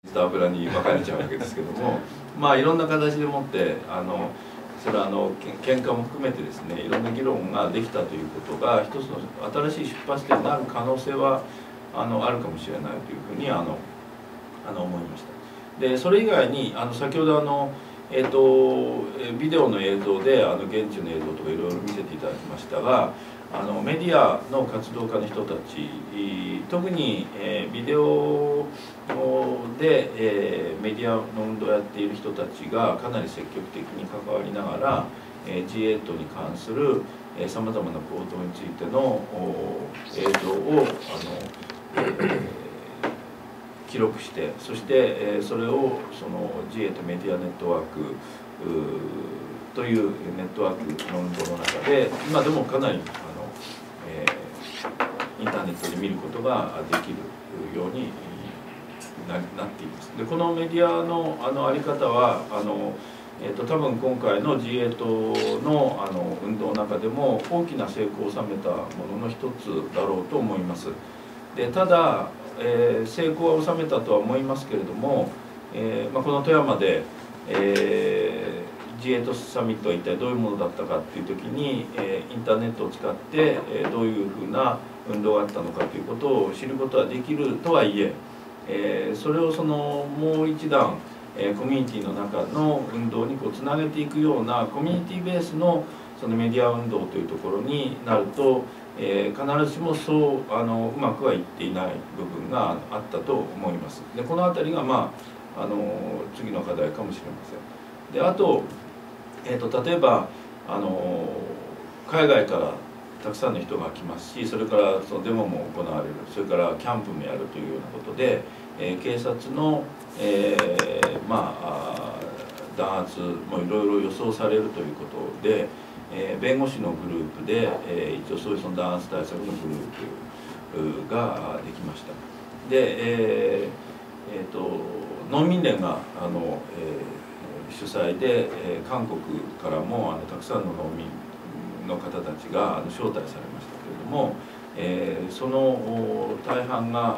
油に分かれちゃうわけですけども、まあいろんな形でもってそれは喧嘩も含めてですね、いろんな議論ができたということが一つの新しい出発点になる可能性はあるかもしれないというふうに思いました。でそれ以外に先ほどビデオの映像で現地の映像とかいろいろ見せていただきましたが、メディアの活動家の人たち、特にビデオでメディアの運動をやっている人たちがかなり積極的に関わりながら G8 に関するさまざまな行動についての映像を記録して、そしてそれをその G8 メディアネットワークというネットワークの運動の中で今でもかなりインターネットで見ることができるようになっています。でこのメディアの在り方は多分今回の G8 の運動の中でも大きな成功を収めたものの一つだろうと思います。でただ成功は収めたとは思いますけれども、この富山で、G8 サミットは一体どういうものだったかっていう時に、インターネットを使って、どういうふうな運動があったのかということを知ることはできるとはいえ、それをもう一段、コミュニティの中の運動につなげていくようなコミュニティベースのメディア運動というところになると、必ずしもそううまくはいっていない部分があったと思います。でこの辺りが、次の課題かもしれません。であと、例えば海外からたくさんの人が来ますし、それからそのデモも行われる、それからキャンプもやるというようなことで、警察の、弾圧もいろいろ予想されるということで、弁護士のグループで、一応そういう弾圧対策のグループができました。で、農民連が主催で、韓国からもたくさんの農民の方たちが招待されましたけれども、その大半が、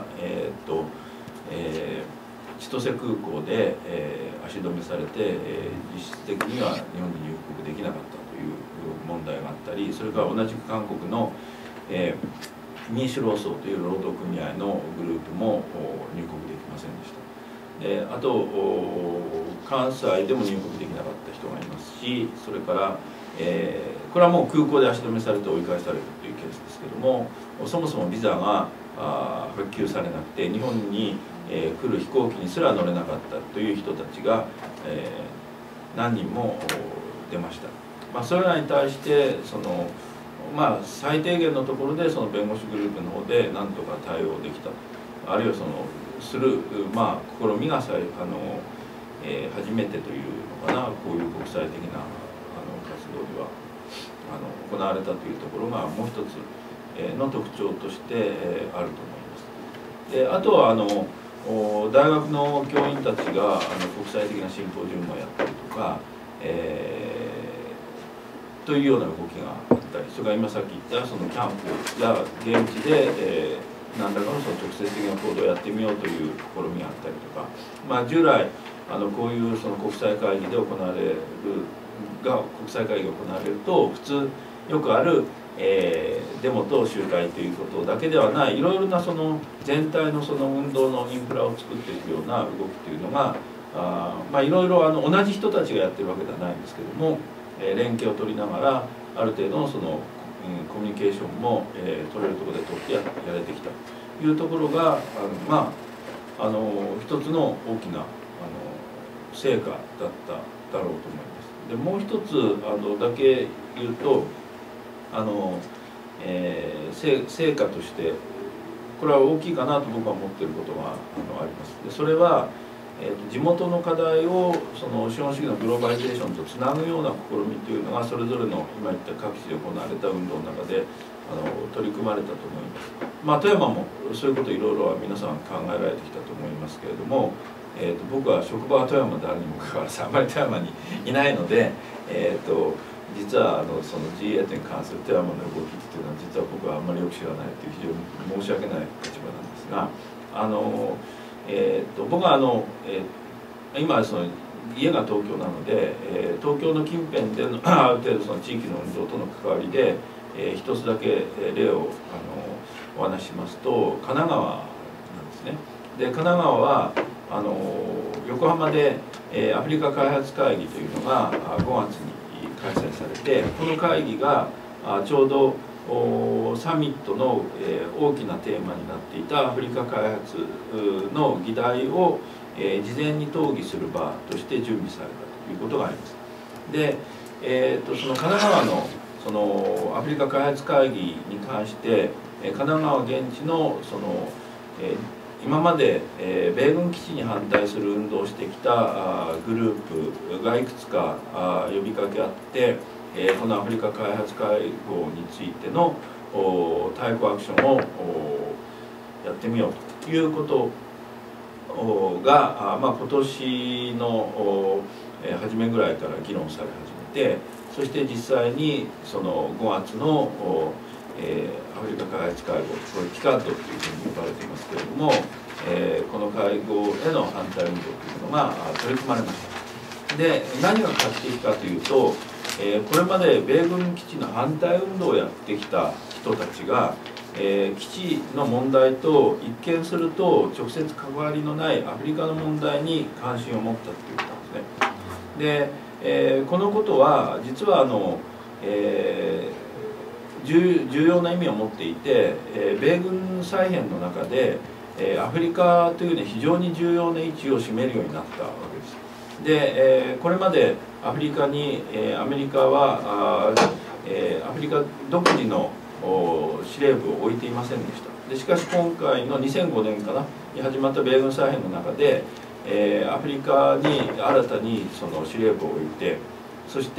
千歳空港で、足止めされて、実質的には日本に入国できなかったという問題があったり、それから同じく韓国の、民主労総という労働組合のグループも入国できませんでした。であと関西でも入国できなかった人がいますし、それから、これはもう空港で足止めされて追い返されるというケースですけども、そもそもビザが発給されなくて日本に、来る飛行機にすら乗れなかったという人たちが、何人も出ました。それらに対して最低限のところで弁護士グループの方で何とか対応できた、あるいはする、試みが初めてというのかな、こういう国際的な活動では行われたというところがもう一つの特徴としてあると思います。であとは大学の教員たちが国際的なシンポジウムをやったりとか、というような動きがあったり、それから今さっき言ったキャンプや現地で、何らかの直接的な行動をやってみようという試みがあったりとか、従来こういう国際会議で行われる国際会議が行われると普通よくある、デモと集会ということだけではない、いろいろな全体の運動のインフラを作っていくような動きというのがいろいろ同じ人たちがやってるわけではないんですけども、連携を取りながらある程度のコミュニケーションも、取れるところで取ってやれてきたというところが一つの大きな成果だっただろうと思います。でもう一つだけ言うと成果としてこれは大きいかなと僕は思っていることがあります。でそれは地元の課題を資本主義のグローバリゼーションとつなぐような試みというのがそれぞれの今言った各地で行われた運動の中で取り組まれたと思います。富山もそういうこといろいろは皆さん考えられてきたと思いますけれども、僕は職場は富山であるにもかかわらずあまり富山にいないので、実はG8 に関する富山の動きっていうのは実は僕はあんまりよく知らないという非常に申し訳ない立場なんですが、 僕は今その家が東京なので、東京の近辺でのある程度その地域の運動との関わりで、一つだけ例をお話ししますと神奈川なんですね。で神奈川は横浜で、アフリカ開発会議というのが5月に開催されて、この会議がちょうどサミットの大きなテーマになっていたアフリカ開発の議題を事前に討議する場として準備されたということがあります。で、その神奈川のそのアフリカ開発会議に関して神奈川現地の今まで米軍基地に反対する運動をしてきたグループがいくつか呼びかけあって、このアフリカ開発会合についての対抗アクションをやってみようということが、今年の初めぐらいから議論され始めて、そして実際にその5月のアフリカ開発会合、これピカッドというふうに呼ばれていますけれども、この会合への反対運動というのが取り組まれました。で、何が画期的かというと、これまで米軍基地の反対運動をやってきた人たちが、基地の問題と一見すると直接関わりのないアフリカの問題に関心を持ったということなんですね。で、このことは実は重要な意味を持っていて、米軍再編の中でアフリカという、非常に重要な位置を占めるようになったわけです。で、これまでアフリカにアメリカはアフリカ独自の司令部を置いていませんでした。でしかし今回の2005年かなに始まった米軍再編の中で、アフリカに新たにその司令部を置いて、そして、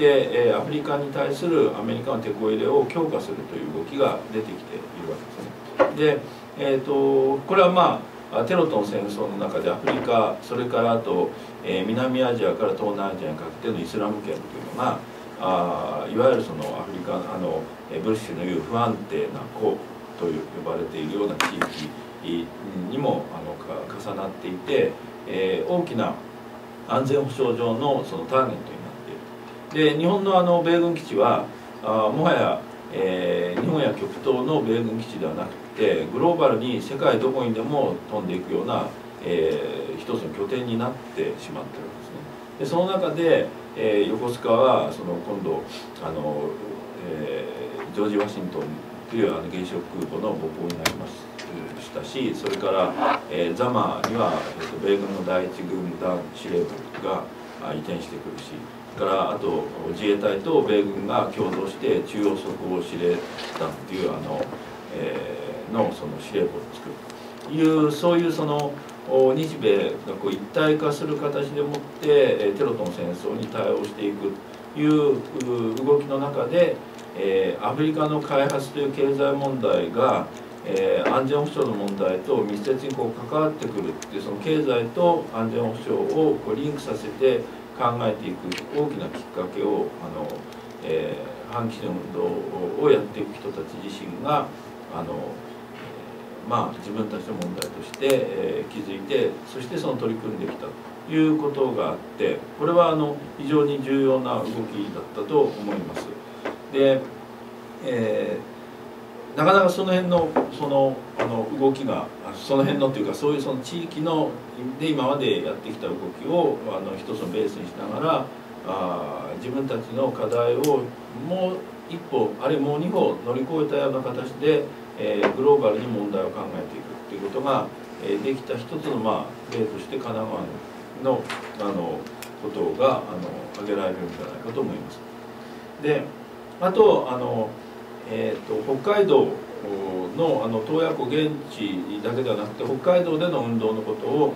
アフリカに対するアメリカのテこ入れを強化するという動きが出てきているわけですね。で、これはテロとの戦争の中でアフリカ、それからあと、南アジアから東南アジアにかけてのイスラム圏というのがいわゆるそのアフリカブッシュの言う不安定な国と呼ばれているような地域にも重なっていて、大きな安全保障上のそのターゲットになっている。で、日本の米軍基地はもはや、日本や極東の米軍基地ではなくてグローバルに世界どこにでも飛んでいくような、一つの拠点になってしまっているわけですね。でその中で、横須賀は今度ジョージ・ワシントンという原子力空母の母港になりましたし、それから、ザマには、米軍の第一軍団司令部が移転してくるし、それからあと自衛隊と米軍が共同して中央即応司令団というその司令部を作るという、そういうその日米が一体化する形でもってテロとの戦争に対応していくという動きの中で、アフリカの開発という経済問題が、安全保障の問題と密接に関わってくるっていう、その経済と安全保障をリンクさせて考えていく大きなきっかけを反基準運動をやっていく人たち自身が自分たちの問題として、気づいて、そしてその取り組んできたということがあって、これは非常に重要な動きだったと思います。で、なかなかその辺の動きがその辺のというか、そういうその地域ので今までやってきた動きを一つのベースにしながら自分たちの課題をもう一歩あるいはもう二歩乗り越えたような形で、グローバルに問題を考えていくということが、できた一つの例として神奈川のことが挙げられるんじゃないかと思います。で、あと北海道の洞爺湖現地だけではなくて北海道での運動のことを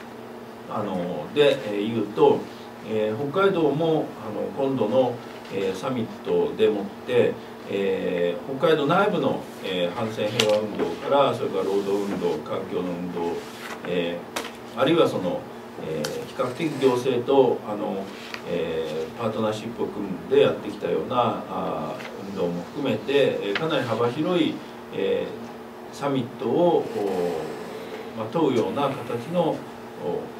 言うと、北海道も今度のサミットでもって、北海道内部の反戦平和運動から、それから労働運動、環境の運動、あるいは比較的行政とパートナーシップを組んでやってきたような運動も含めてかなり幅広いサミットを問うような形の